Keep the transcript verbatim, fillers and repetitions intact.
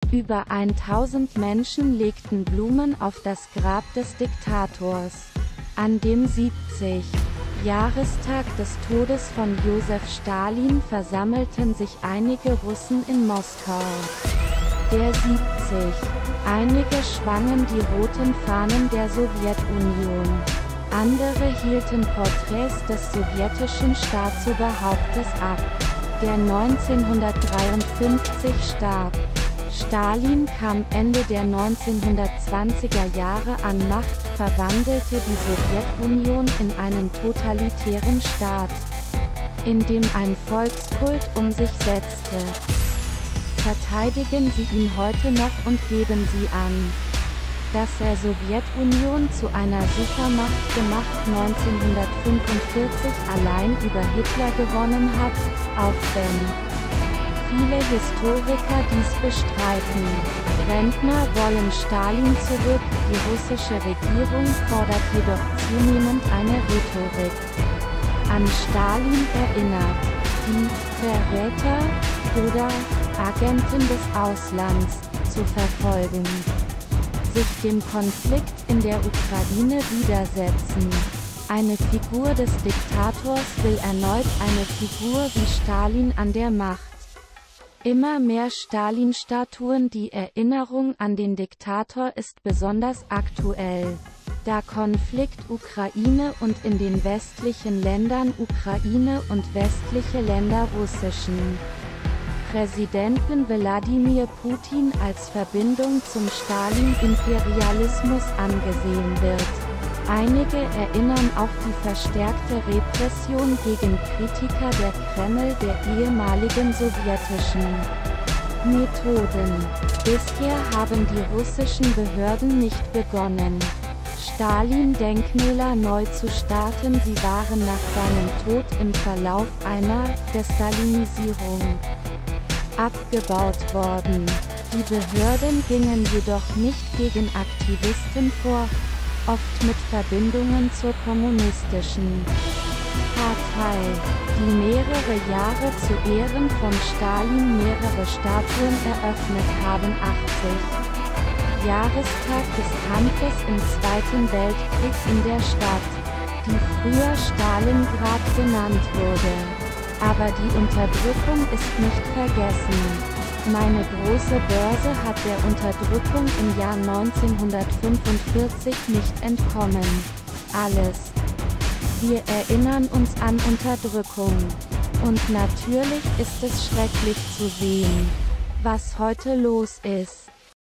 Über tausend Menschen legten Blumen auf das Grab des Diktators. An dem siebzigsten Jahrestag des Todes von Josef Stalin versammelten sich einige Russen in Moskau. Der siebzigste Einige schwangen die roten Fahnen der Sowjetunion. Andere hielten Porträts des sowjetischen Staatsoberhauptes ab, der neunzehnhundertdreiundfünfzig starb. Stalin kam Ende der neunzehnhundertzwanziger Jahre an Macht, verwandelte die Sowjetunion in einen totalitären Staat, in dem ein Volkskult um sich setzte. Verteidigen Sie ihn heute noch und geben Sie an, dass er Sowjetunion zu einer Supermacht gemacht neunzehnhundertfünfundvierzig allein über Hitler gewonnen hat, auch wenn viele Historiker dies bestreiten. Rentner wollen Stalin zurück, die russische Regierung fordert jedoch zunehmend eine Rhetorik an Stalin erinnert, die Verräter oder Agenten des Auslands zu verfolgen, sich dem Konflikt in der Ukraine widersetzen. Eine Figur des Diktators will erneut eine Figur wie Stalin an der Macht. Immer mehr Stalin-Statuen. Die Erinnerung an den Diktator ist besonders aktuell, da Konflikt Ukraine und in den westlichen Ländern Ukraine und westliche Länder russischen Präsidenten Wladimir Putin als Verbindung zum Stalin-Imperialismus angesehen wird. Einige erinnern auch die verstärkte Repression gegen Kritiker der Kreml der ehemaligen sowjetischen Methoden. Bisher haben die russischen Behörden nicht begonnen, Stalin-Denkmäler neu zu starten. Sie waren nach seinem Tod im Verlauf einer Destalinisierung abgebaut worden. Die Behörden gingen jedoch nicht gegen Aktivisten vor, oft mit Verbindungen zur kommunistischen Partei, die mehrere Jahre zu Ehren von Stalin mehrere Statuen eröffnet haben. achtzigsten Jahrestag des Kampfes im Zweiten Weltkrieg in der Stadt, die früher Stalingrad genannt wurde. Aber die Unterdrückung ist nicht vergessen. Meine große Börse hat der Unterdrückung im Jahr neunzehnhundertfünfundvierzig nicht entkommen. Alles. Wir erinnern uns an Unterdrückung. Und natürlich ist es schrecklich zu sehen, was heute los ist.